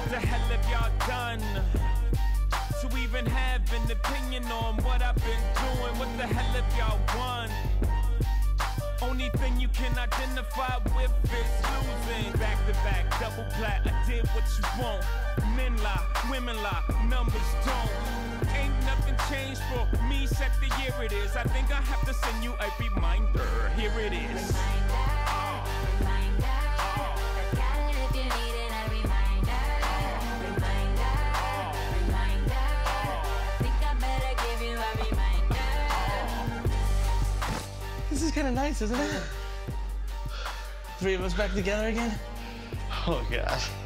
the hell have y'all done to even have an opinion on what I've been doing? What the hell have y'all won? Only thing you can identify with is losing. Back to back, double plat, I did what you want. Men lie, women lie, numbers don't. Ain't nothing changed for me, set the year it is. I think I have to send you a reminder. Here it is. This is kind of nice, isn't it? 3 of us back together again. Oh gosh.